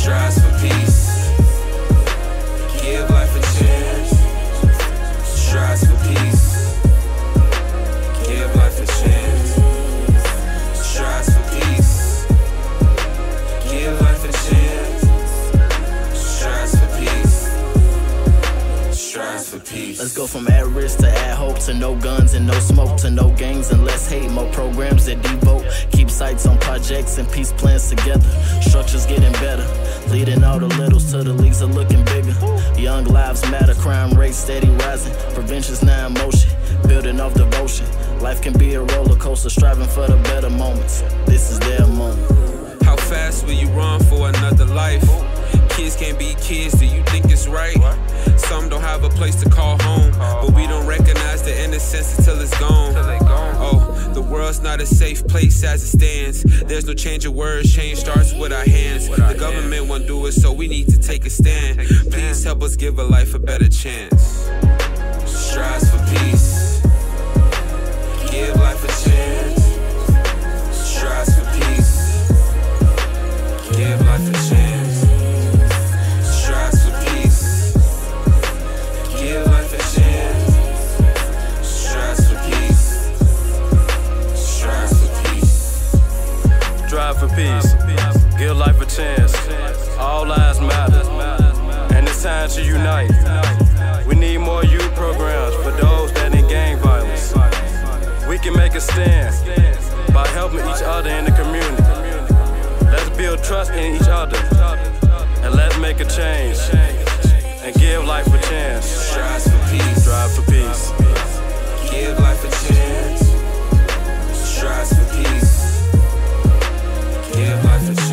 strives for peace. Give life a chance. Strives for peace. Give life a chance. Strives for peace. Give life a chance. Strives for peace. Strives for peace. Let's go from at risk to at hope, to no guns and no smoke, to no gangs and less hate, more programs that devote. Keep sights on projects and peace plans together. Structures getting better, leading all the littles to the leagues are looking bigger. Young lives matter, crime rates steady rising. Prevention's now in motion, building off devotion. Life can be a roller coaster, striving for the better moments. This is their moment. How fast will you run for another life? Kids can't be kids, do you think it's right? Some don't have a place to call home, but we don't recognize the innocence until it's gone. Oh, the world's not a safe place as it stands. There's no change of words, change starts with our hands. The government won't do it, so we need to take a stand. Please help us give a life a better chance. Strives for peace. Give life a chance. Strives for peace. Give life a chance. Strives for peace. Give life a chance. Strives for peace. Strives for peace. Strive for peace. Give life a chance. All lives matter. And it's time to unite. We need more youth programs for those that in gang violence. We can make a stand by helping each other in the community. Let's build trust in each other, and let's make a change, and give life a chance. Strives for peace. Strive for peace. Give life a chance. Strives for peace. Give life a chance.